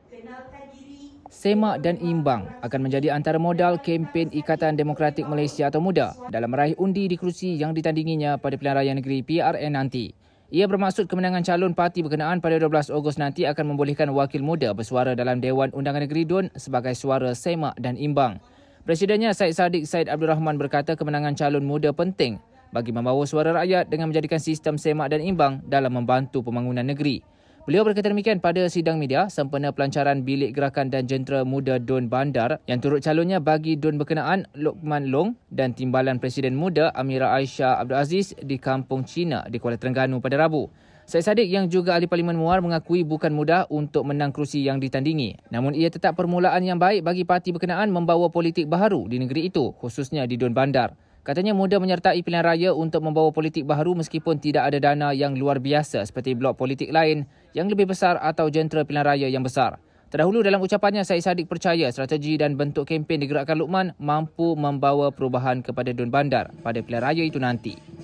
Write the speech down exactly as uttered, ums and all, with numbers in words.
Semak dan imbang akan menjadi antara modal kempen Ikatan Demokratik Malaysia atau MUDA dalam meraih undi di kerusi yang ditandinginya pada pilihan raya negeri P R N nanti. Ia bermaksud kemenangan calon parti berkenaan pada dua belas Ogos nanti akan membolehkan wakil muda bersuara dalam Dewan Undangan Negeri D U N sebagai suara semak dan imbang. Presidennya Syed Saddiq Syed Abdul Rahman berkata kemenangan calon muda penting bagi membawa suara rakyat dengan menjadikan sistem semak dan imbang dalam membantu pembangunan negeri. Beliau berkata demikian pada sidang media sempena pelancaran Bilik Gerakan dan Jentera Muda D U N Bandar yang turut calonnya bagi D U N berkenaan Lokman Long dan Timbalan Presiden Muda Amira Aisyah Abdul Aziz di Kampung Cina di Kuala Terengganu pada Rabu. Syed Saddiq yang juga ahli Parlimen Muar mengakui bukan mudah untuk menang kerusi yang ditandingi. Namun ia tetap permulaan yang baik bagi parti berkenaan membawa politik baharu di negeri itu, khususnya di D U N Bandar. Katanya muda menyertai pilihan raya untuk membawa politik baharu meskipun tidak ada dana yang luar biasa seperti blok politik lain yang lebih besar atau jentera pilihan raya yang besar. Terdahulu dalam ucapannya, Syed Saddiq percaya strategi dan bentuk kempen digerakkan Luqman mampu membawa perubahan kepada D U N Bandar pada pilihan raya itu nanti.